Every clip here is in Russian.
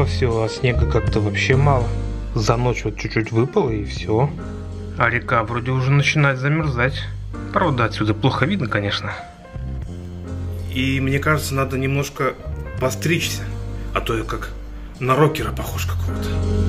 потемнело все, а снега как-то вообще мало. За ночь вот чуть-чуть выпало и все. А река вроде уже начинает замерзать. Правда, отсюда плохо видно, конечно. И мне кажется, надо немножко постричься, а то я как на рокера похож какого-то.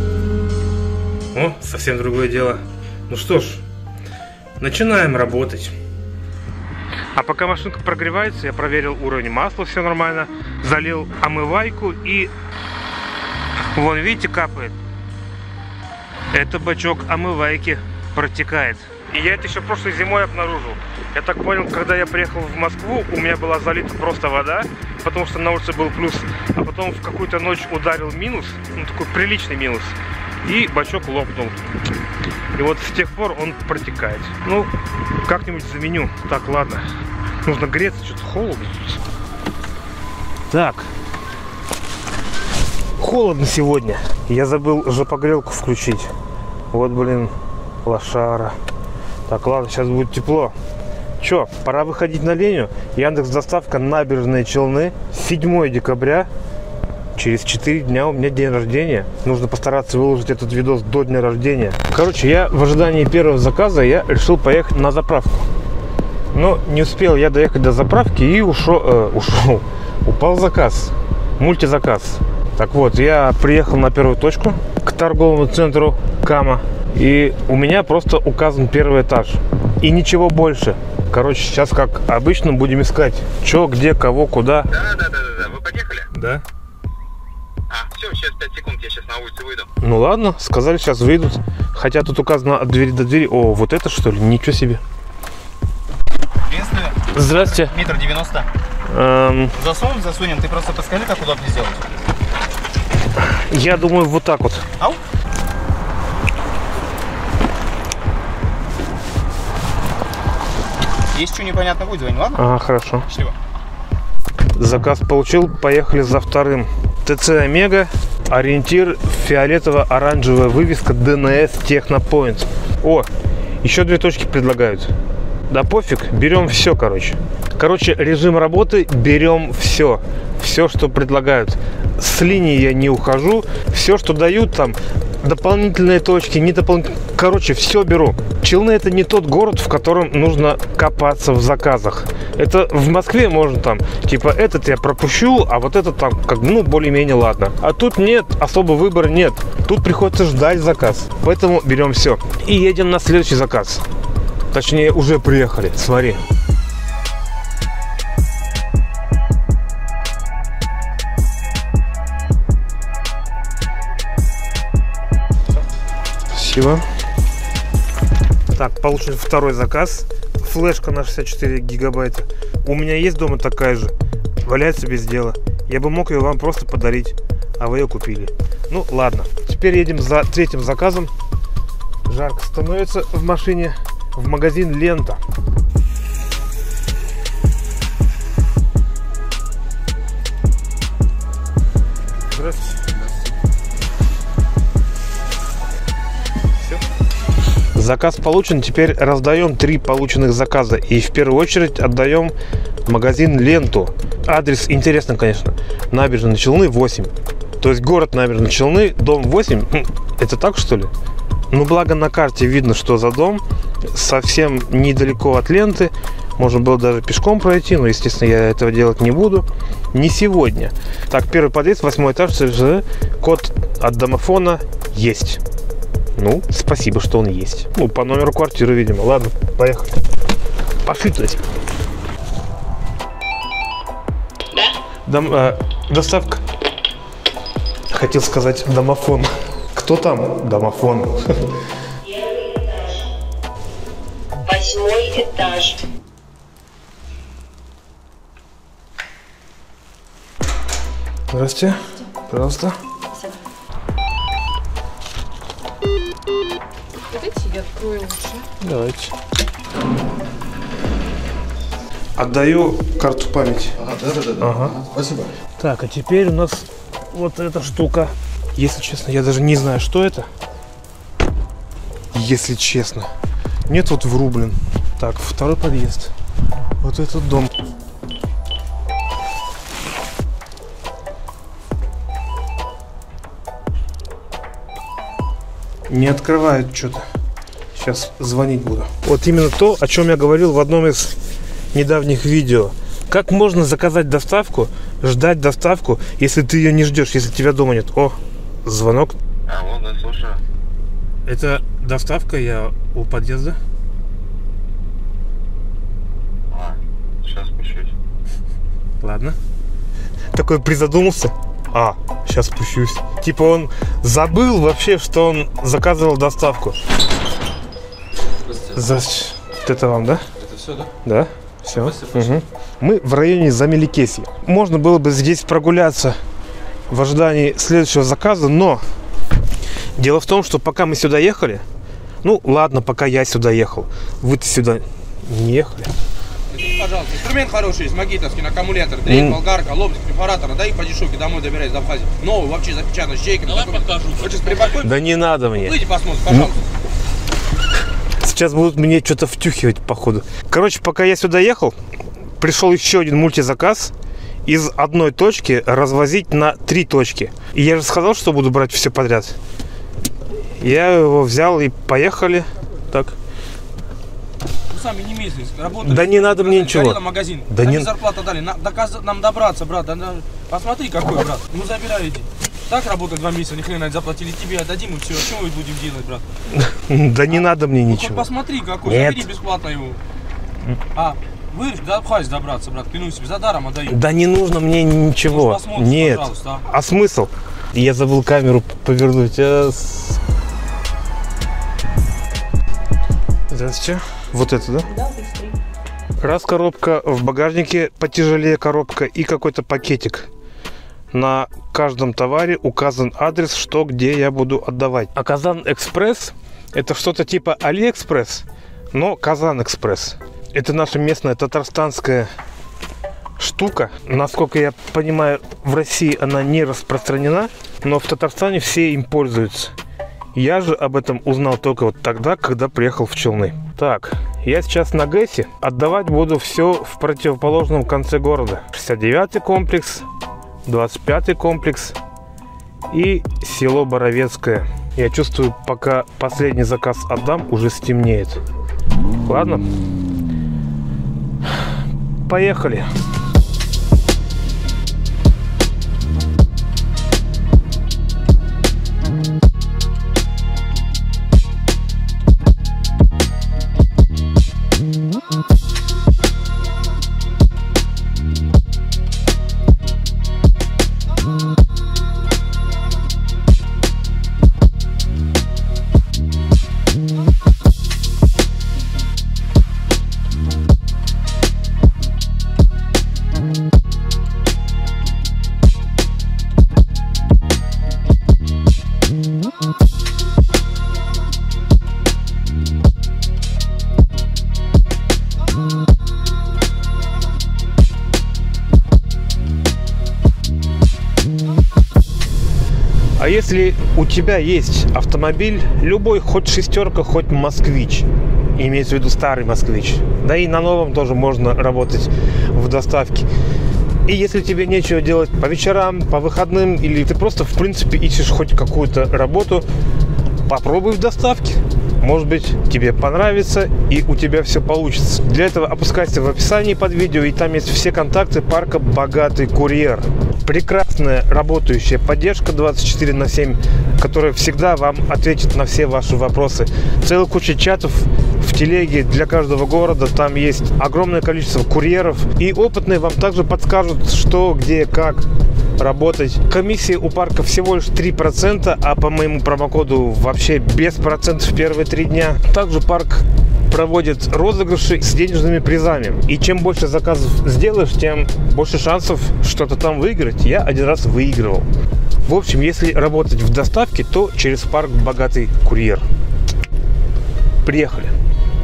О, совсем другое дело. Ну что ж, начинаем работать. А пока машинка прогревается, я проверил уровень масла, все нормально. Залил омывайку и... Вон, видите, капает. Это бачок омывайки протекает. И я это еще прошлой зимой обнаружил. Я так понял, когда я приехал в Москву, у меня была залита просто вода, потому что на улице был плюс. А потом в какую-то ночь ударил минус, ну такой приличный минус. И бачок лопнул. И вот с тех пор он протекает. Ну, как-нибудь заменю. Так, ладно. Нужно греться, что-то холодно тут. Так. Холодно сегодня. Я забыл жопогрелку включить. Вот, блин, лошара. Так, ладно, сейчас будет тепло. Че, пора выходить на Леню. Яндекс.Доставка, Набережные Челны. 7 декабря. Через 4 дня у меня день рождения. Нужно постараться выложить этот видос до дня рождения. Короче, я в ожидании первого заказа я решил поехать на заправку. Но не успел я доехать до заправки и упал заказ. Мультизаказ. Так вот, я приехал на первую точку к торговому центру Кама. И у меня просто указан первый этаж. И ничего больше. Короче, сейчас как обычно будем искать. Че, где, кого, куда. Да. Вы подъехали? Да. Все, сейчас 5 секунд, я сейчас на улицу выйду. Ну ладно, сказали, сейчас выйдут. Хотя тут указано от двери до двери. О, вот это что ли? Ничего себе. Приветствую. Здрасте. 1,90 м. Засунем. Ты просто подскажи, как удобнее сделать. Я думаю, вот так вот. Ау. Если что непонятно будет, звони, ладно? Ага, хорошо. Счастливо. Заказ получил, поехали за вторым. ТЦ Омега, ориентир, фиолетово-оранжевая вывеска ДНС Технопоинт. О, еще 2 точки предлагают. Да пофиг, берем все, короче. Режим работы, берем все. Все, что предлагают. С линии я не ухожу. Все, что дают там, дополнительные точки, не дополнительные. Короче, все беру. Челны — это не тот город, в котором нужно копаться в заказах. Это в Москве можно там, типа, этот я пропущу, а вот этот там, как, ну, более-менее ладно. А тут нет, особо выбора нет. Тут приходится ждать заказ. Поэтому берем все. И едем на следующий заказ. Точнее, уже приехали. Смотри. Спасибо. Так, получен второй заказ. Флешка на 64 гигабайта. У меня есть дома такая же. Валяется без дела. Я бы мог ее вам просто подарить, а вы ее купили. Ну, ладно. Теперь едем за третьим заказом. Жарко становится в машине. В магазин «Лента». Здравствуйте. Заказ получен, теперь раздаем 3 полученных заказа. И в первую очередь отдаем в магазин «Ленту». Адрес интересный, конечно. Набережные Челны, 8. То есть город Набережные Челны, дом 8. Это так, что ли? Ну, благо на карте видно, что за дом. Совсем недалеко от Ленты. Можно было даже пешком пройти, но, естественно, я этого делать не буду. Не сегодня. Так, первый подъезд, 8 этаж, код от домофона есть. Ну, спасибо, что он есть. Ну, по номеру квартиры, видимо. Ладно, поехали. Пошли туда. Да? Доставка. Хотел сказать домофон. Кто там? Домофон. Первый этаж. 8 этаж. Здравствуйте. Пожалуйста. Давайте я открою лучше. Давайте. Отдаю карту памяти. Да. Ага. Спасибо. Так, а теперь у нас вот эта штука. Если честно, я даже не знаю, что это. Если честно. Нет, вот врублен. Так, второй подъезд. Вот этот дом. Не открывает что-то. Сейчас звонить буду. Вот именно то, о чем я говорил в одном из недавних видео. Как можно заказать доставку, ждать доставку, если ты ее не ждешь, если тебя дома нет? О, звонок. Алло, да, слушаю. Это доставка, я у подъезда. Сейчас спущусь. Ладно. Такой призадумался. Сейчас спущусь. Типа он забыл вообще, что он заказывал доставку. Вот это вам, да? Это все, да? Да, все. Угу. Мы в районе Замеликесья. Можно было бы здесь прогуляться в ожидании следующего заказа, но дело в том, что пока мы сюда ехали, ну ладно, пока я сюда ехал, вы-то сюда не ехали. Пожалуйста, инструмент хороший есть, магнитовский, на аккумулятор, дрель, болгарка, лобзик, перфоратор, дай по дешевке домой добирать в Абхазии. Новый, вообще запечатан, с чейками. Давай покажу. Хочешь припаркуй? Да не надо мне. Выйди посмотри, пожалуйста. Сейчас будут мне что-то втюхивать, походу. Короче, пока я сюда ехал, пришел еще один мультизаказ. Из одной точки развозить на 3 точки. И я же сказал, что буду брать все подряд. Я его взял и поехали. Так. Вы сами не месяц работали. Да не надо мне ничего. Магазин. Да не... зарплату дали. Нам добраться, брат. Посмотри, какой, брат. Ну забирай, иди. Так работать 2 месяца, ни хрена заплатили. Тебе отдадим и все. Что мы будем делать, брат? Да не надо мне ничего. Посмотри, какой. Нет. Забери бесплатно его. Вы до Абхазии добраться, брат, клянусь тебе, за даром отдаю. Да не нужно мне ничего. Нет. А смысл? Я забыл камеру повернуть. Здравствуйте. Вот это, да? Да, быстрее. Раз коробка, в багажнике потяжелее коробка и какой-то пакетик. На каждом товаре указан адрес, что где я буду отдавать. А Казан Экспресс это что-то типа Алиэкспресс, но Казан Экспресс. Это наша местная татарстанская штука. Насколько я понимаю, в России она не распространена, но в Татарстане все им пользуются. Я же об этом узнал только вот тогда, когда приехал в Челны. Так, я сейчас на ГЭСе. Отдавать буду все в противоположном конце города. 69-й комплекс, 25-й комплекс и село Боровецкое. Я чувствую, пока последний заказ отдам, уже стемнеет. Ладно? Поехали. А если у тебя есть автомобиль, любой, хоть шестерка, хоть москвич, имеется в виду старый москвич, да и на новом тоже можно работать в доставке. И если тебе нечего делать по вечерам, по выходным, или ты просто в принципе ищешь хоть какую-то работу, попробуй в доставке. Может быть, тебе понравится и у тебя все получится. Для этого опускайся в описании под видео, и там есть все контакты парка «Богатый курьер». Прекрасная работающая поддержка 24/7, которая всегда вам ответит на все ваши вопросы. Целая куча чатов в телеге для каждого города. Там есть огромное количество курьеров. И опытные вам также подскажут, что, где, как работать. Комиссия у парка всего лишь 3%, а по моему промокоду вообще без процентов первые 3 дня. Также парк проводит розыгрыши с денежными призами. И чем больше заказов сделаешь, тем больше шансов что-то там выиграть. Я один раз выигрывал. В общем, если работать в доставке, то через парк «Богатый курьер». Приехали.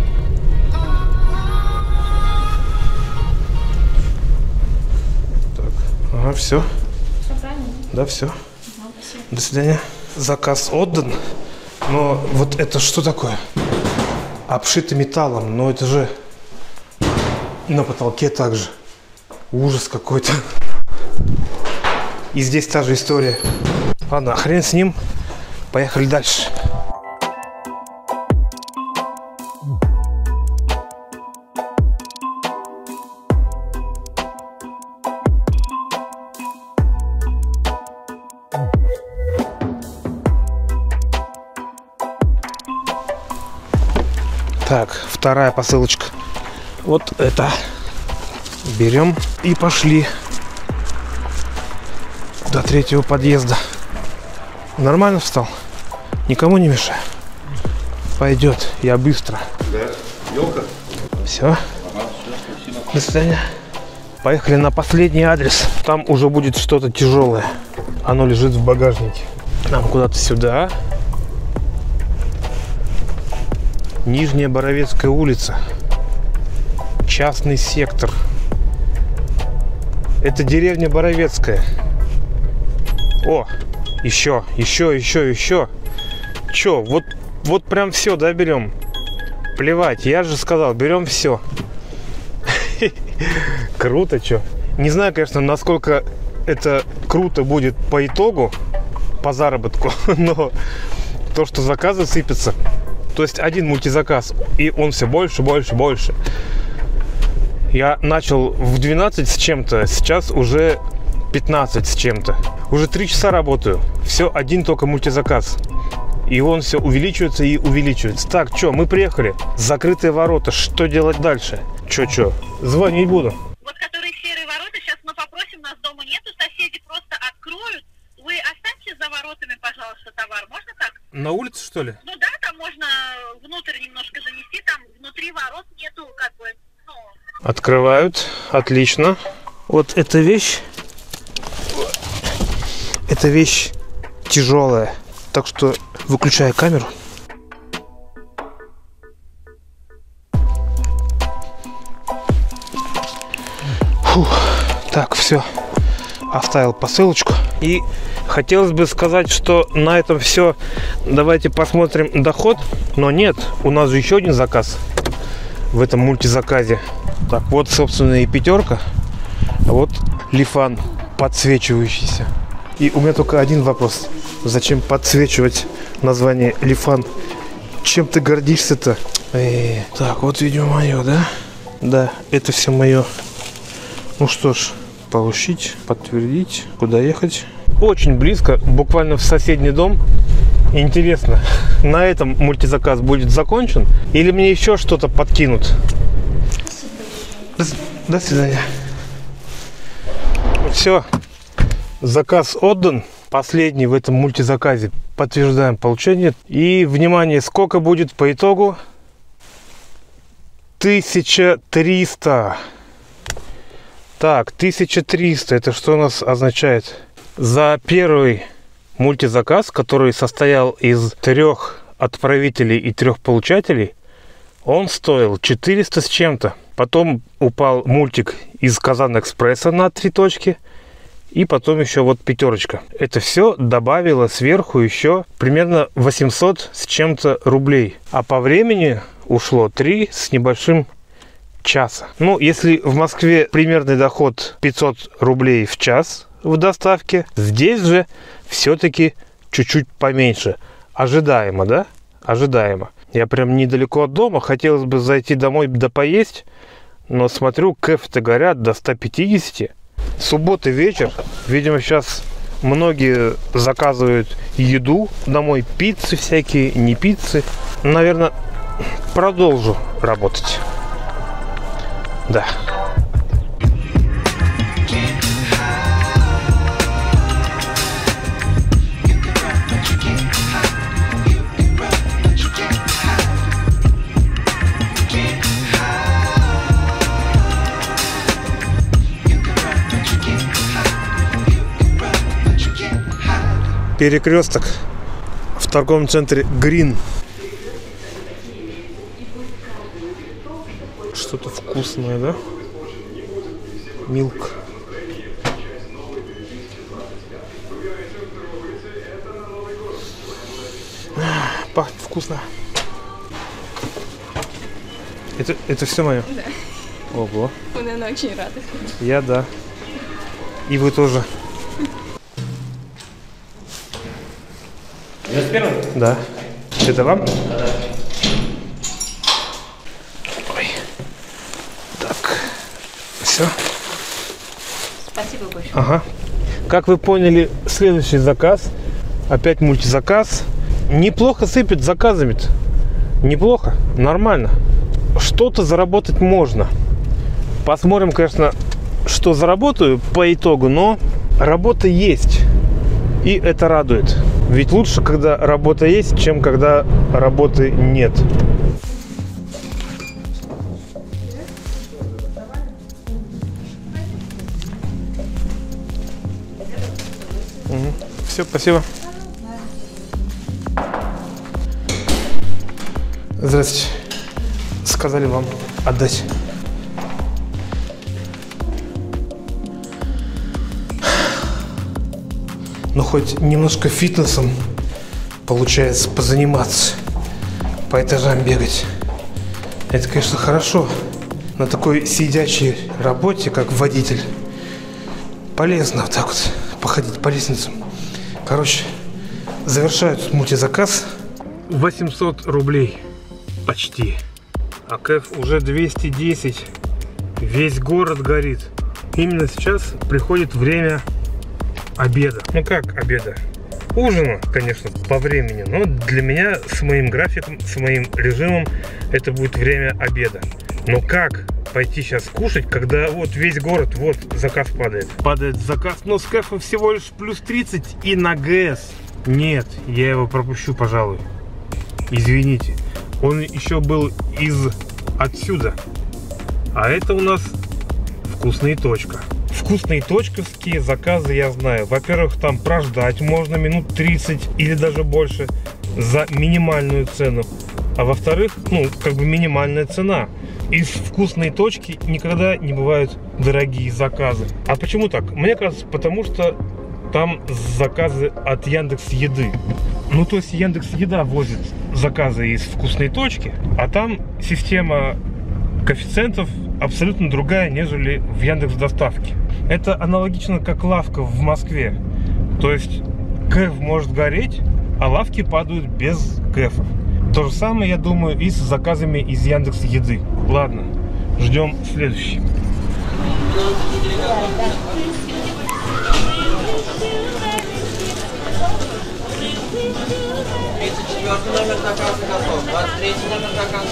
Так, ага, все. Все правильно? Да, все. Спасибо. До свидания. Заказ отдан. Но вот это что такое? Обшито металлом, но это же на потолке также. Ужас какой-то. И здесь та же история. Ладно, хрен с ним. Поехали дальше. Так, вторая посылочка. Вот это. Берем и пошли до третьего подъезда. Нормально встал? Никому не мешай. Пойдет, я быстро. Да, елка. Все. До свидания. Поехали на последний адрес. Там уже будет что-то тяжелое. Оно лежит в багажнике. Нам куда-то сюда. Нижняя Боровецкая улица. Частный сектор. Это деревня Боровецкая. О, еще. Че, вот прям все, да, берем? Плевать, я же сказал, берем все. Круто, че. Не знаю, конечно, насколько это круто будет по итогу, по заработку, но то, что заказы сыпятся, то есть один мультизаказ, и он все больше. Я начал в 12 с чем-то, сейчас уже 15 с чем-то. Уже 3 часа работаю, все один только мультизаказ. И он все увеличивается и увеличивается. Так, что, мы приехали. Закрытые ворота. Что делать дальше? Че? Звонить буду. Вот которые серые ворота, сейчас мы попросим, нас дома нету, соседи просто откроют. Вы оставьте за воротами, пожалуйста, товар. Можно так? На улице, что ли? Ну да, там можно внутрь немножко занести, там внутри ворот нету, как бы, ну... Открывают. Отлично. Вот эта вещь тяжелая. Так что выключаю камеру. Фух. Так, все. Оставил посылочку. И хотелось бы сказать, что на этом все. Давайте посмотрим доход. Но нет, у нас же еще один заказ в этом мультизаказе. Так, вот, собственно, и пятерка. А вот лифан подсвечивающийся. И у меня только один вопрос. Зачем подсвечивать название лифан? Чем ты гордишься-то? Так, вот, видимо, мое, да? Да, это все мое. Ну что ж, получить, подтвердить, куда ехать. Очень близко, буквально в соседний дом. Интересно, на этом мультизаказ будет закончен? Или мне еще что-то подкинут? До свидания. Все, заказ отдан. Последний в этом мультизаказе. Подтверждаем получение. И, внимание, сколько будет по итогу? 1300. Так, 1300. Это что у нас означает? За первый мультизаказ, который состоял из 3 отправителей и 3 получателей, он стоил 400 с чем-то. Потом упал мультик из Казан-Экспресса на 3 точки. И потом еще вот пятерочка. Это все добавило сверху еще примерно 800 с чем-то рублей. А по времени ушло 3 с небольшим часа. Ну, если в Москве примерный доход 500 рублей в час в доставке, здесь же все-таки чуть-чуть поменьше. Ожидаемо, да? Ожидаемо. Я прям недалеко от дома. Хотелось бы зайти домой да поесть. Но смотрю, кэфе-то горят до 150. Суббота вечер. Видимо, сейчас многие заказывают еду домой. Пиццы всякие, не пиццы. Наверное, продолжу работать. Да. Перекресток в торговом центре Green. Что-то вкусное, да? Милк. Пахнет вкусно. Это все мое? Да. Ого. Мы, наверное, очень рады. Я да. И вы тоже. Да. Это вам? Да. Ой. Так. Все. Спасибо большое. Ага. Как вы поняли, следующий заказ. Опять мультизаказ. Неплохо сыпет заказами-то. Неплохо, нормально. Что-то заработать можно. Посмотрим, конечно, что заработаю по итогу, но работа есть. И это радует. Ведь лучше, когда работа есть, чем когда работы нет. Все, спасибо. Здравствуйте. Сказали вам отдать. Ну, хоть немножко фитнесом получается позаниматься, по этажам бегать. Это, конечно, хорошо. На такой сидячей работе, как водитель, полезно вот так вот походить по лестницам. Короче, завершаю тут мультизаказ. 800 рублей. Почти. А кэф уже 210. Весь город горит. Именно сейчас приходит время обеда. Ну как обеда? Ужина, конечно, по времени. Но для меня с моим графиком, с моим режимом это будет время обеда. Но как пойти сейчас кушать, когда вот весь город, вот заказ падает? Падает заказ, но с кэфа всего лишь плюс 30 и на ГС. Нет, я его пропущу, пожалуй. Извините. Он еще был из отсюда. А это у нас вкусная точка. Вкусные точковские заказы я знаю. Во-первых, там прождать можно минут 30 или даже больше за минимальную цену. А во-вторых, ну, как бы минимальная цена. Из вкусной точки никогда не бывают дорогие заказы. А почему так? Мне кажется, потому что там заказы от Яндекс.Еды. Ну, то есть Яндекс.Еда возит заказы из вкусной точки, а там система коэффициентов абсолютно другая, нежели в Яндекс.Доставке. Это аналогично как лавка в Москве. То есть кэф может гореть, а лавки падают без кэфа. То же самое, я думаю, и с заказами из Яндекс.Еды. Ладно, ждем следующий. Номер заказа готов. 23 номер заказа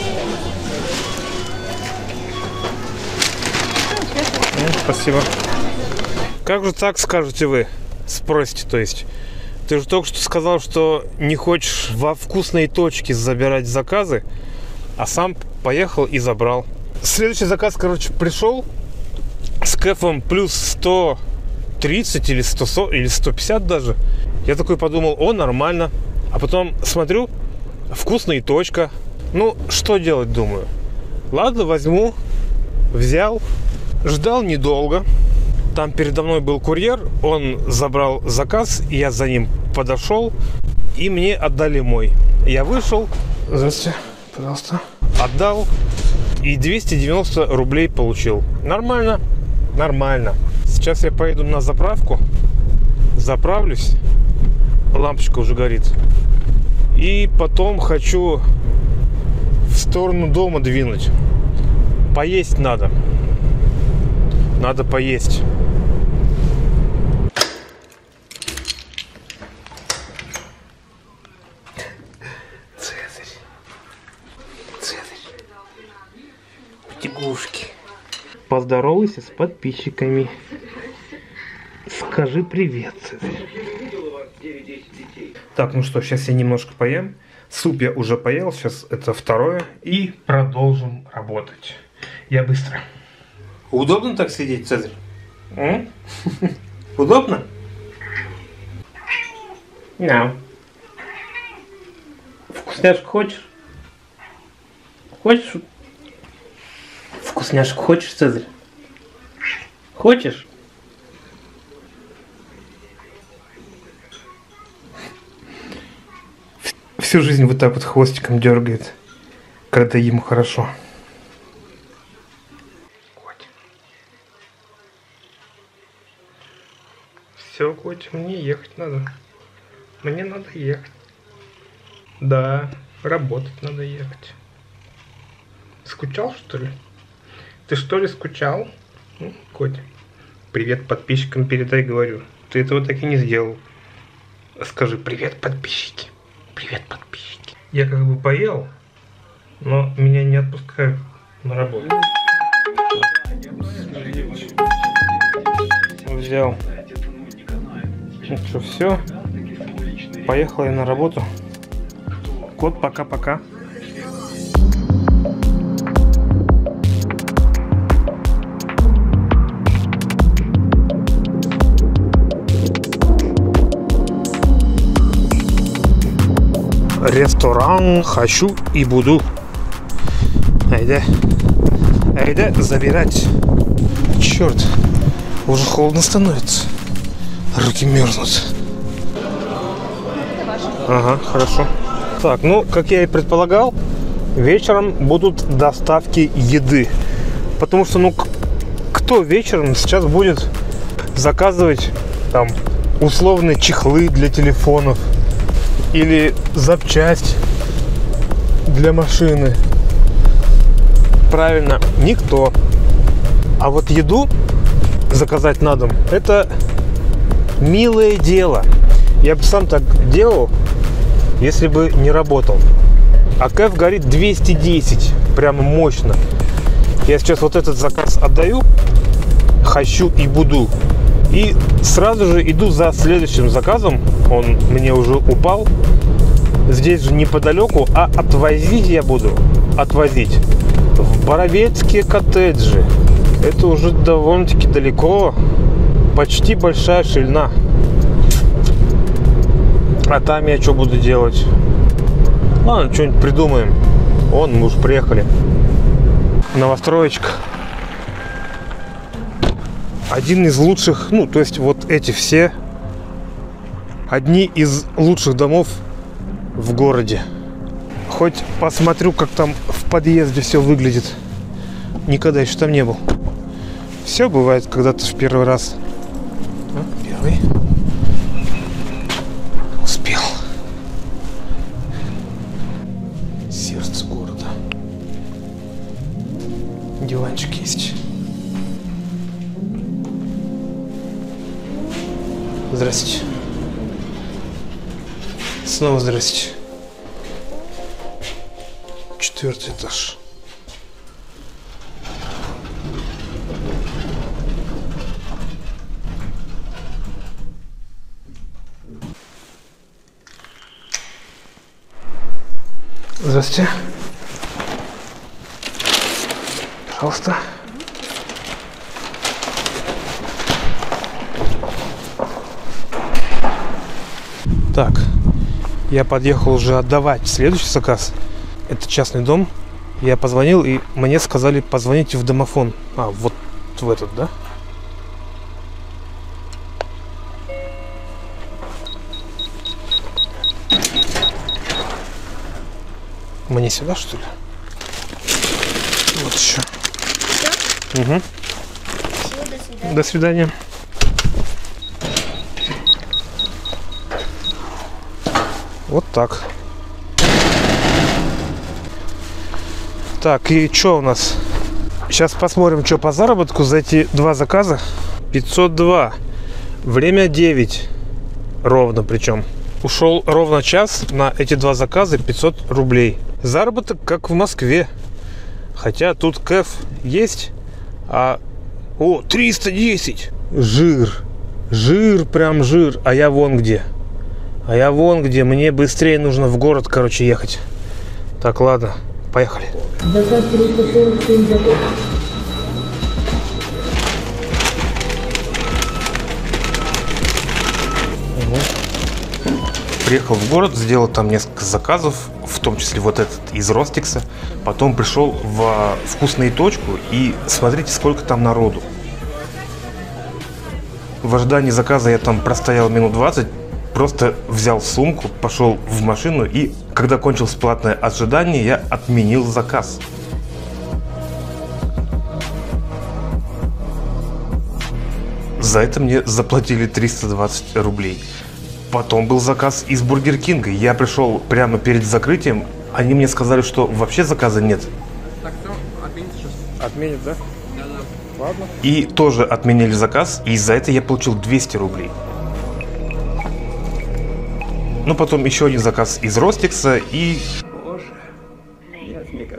готов. Спасибо. Как же так, скажете вы? Спросите, то есть. Ты же только что сказал, что не хочешь во вкусные точки забирать заказы, а сам поехал и забрал. Следующий заказ, короче, пришел с кэфом плюс 130 или 140 или 150 даже. Я такой подумал, о, нормально. А потом смотрю, вкусная точка. Ну, что делать, думаю. Ладно, возьму. Взял. Ждал недолго. Там передо мной был курьер. Он забрал заказ. Я за ним подошел. И мне отдали мой. Я вышел. Здравствуйте, пожалуйста. Отдал. И 290 рублей получил. Нормально. Нормально. Сейчас я поеду на заправку. Заправлюсь. Лампочка уже горит. И потом хочу в сторону дома двинуть. Поесть надо. Надо поесть. Цезарь. Цезарь. Птигушки. Поздоровайся с подписчиками. Скажи привет, Цезарь. Так, ну что, сейчас я немножко поем. Суп я уже поел, сейчас это второе. И продолжим работать. Я быстро. Удобно так сидеть, Цезарь? Удобно? Да. Вкусняшку хочешь? Хочешь? Вкусняшку хочешь, Цезарь? Хочешь? Всю жизнь вот так вот хвостиком дергает, когда ему хорошо. Котик. Все, котик, мне ехать надо. Мне надо ехать. Да, работать надо ехать. Скучал, что ли? Ты что ли скучал? Котик. Привет подписчикам передай, говорю. Ты этого так и не сделал. Скажи привет, подписчики. Привет, подписчики. Я как бы поел, Но меня не отпускают на работу. Взял. Ну что, все. Поехал я на работу. Кот, пока-пока. Ресторан хочу и буду. Айда. Айда забирать. Черт. Уже холодно становится. Руки мерзнут. Ага, хорошо. Так, ну, как я и предполагал, вечером будут доставки еды. Потому что, ну, кто вечером сейчас будет заказывать там условные чехлы для телефонов или запчасть для машины? Правильно, никто. А вот еду заказать на дом — это милое дело. Я бы сам так делал, если бы не работал. А КЭФ горит 210, прямо мощно. Я сейчас вот этот заказ отдаю, хочу и буду, и сразу же иду за следующим заказом. Он мне уже упал. Здесь же неподалеку, а отвозить я буду. Отвозить в Боровецкие коттеджи. Это уже довольно-таки далеко. Почти Большая Шильна. А там я что буду делать? Ладно, что-нибудь придумаем. Вон, мы уже приехали. Новостроечка. Один из лучших, ну, то есть вот эти все одни из лучших домов в городе. Хоть посмотрю, как там в подъезде все выглядит. Никогда еще там не был. Все бывает когда-то в первый раз. Первый. Успел. Сердце города. Диванчик есть. Здрасте. Снова здрасте. 4-й этаж. Здравствуйте. Пожалуйста. Так, я подъехал уже отдавать следующий заказ. Это частный дом. Я позвонил, и мне сказали, позвоните в домофон. А, вот в этот, да? Мне сюда, что ли? Вот еще. Все? Угу. Все, до свидания. До свидания. Вот так. Так, и что у нас? Сейчас посмотрим, что по заработку за эти два заказа. 502. Время 9. Ровно причем. Ушел ровно час на эти два заказа, 500 рублей. Заработок как в Москве. Хотя тут КЭФ есть, а... О, 310! Жир. Жир, прям жир. А я вон где. А я вон где. Мне быстрее нужно в город, короче, ехать. Так, ладно. Поехали. Заказ 347 готов. Приехал в город, сделал там несколько заказов, в том числе вот этот из Ростикса. Потом пришел в вкусную точку, и смотрите, сколько там народу. В ожидании заказа я там простоял минут 20, просто взял сумку, пошел в машину, и когда кончилось платное ожидание, я отменил заказ. За это мне заплатили 320 рублей. Потом был заказ из Бургер Кинга. Я пришел прямо перед закрытием. Они мне сказали, что вообще заказа нет. Так, все, отмените сейчас. Отменят, да? Да-да. Ладно. И тоже отменили заказ. И за это я получил 200 рублей. Ну, потом еще один заказ из Ростикса. И... Боже, нет, мне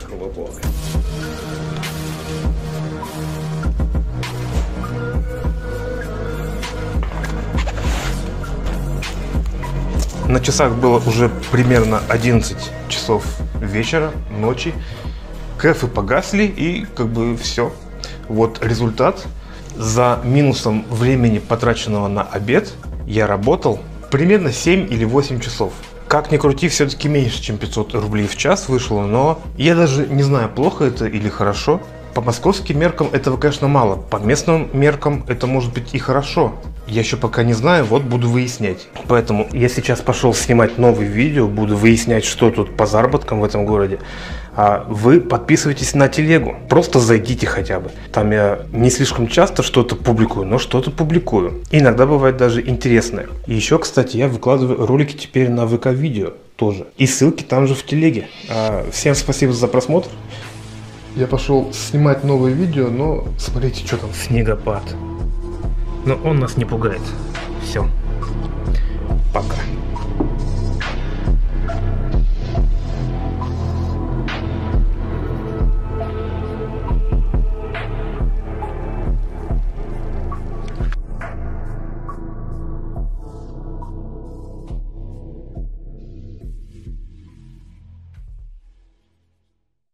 На часах было уже примерно 11 часов вечера, ночи. Кэфы погасли и как бы все. Вот результат. За минусом времени, потраченного на обед, я работал примерно 7 или 8 часов. Как ни крути, все-таки меньше, чем 500 рублей в час вышло, но я даже не знаю, плохо это или хорошо. По московским меркам этого, конечно, мало. По местным меркам это может быть и хорошо. Я еще пока не знаю, вот буду выяснять. Поэтому я сейчас пошел снимать новое видео, буду выяснять, что тут по заработкам в этом городе. А вы подписывайтесь на телегу, просто зайдите хотя бы. Там я не слишком часто что-то публикую, но что-то публикую. Иногда бывает даже интересное. И еще, кстати, я выкладываю ролики теперь на ВК-видео тоже. И ссылки там же в телеге. Всем спасибо за просмотр. Я пошел снимать новое видео, но смотрите, что там. Снегопад. Но он нас не пугает. Все. Пока.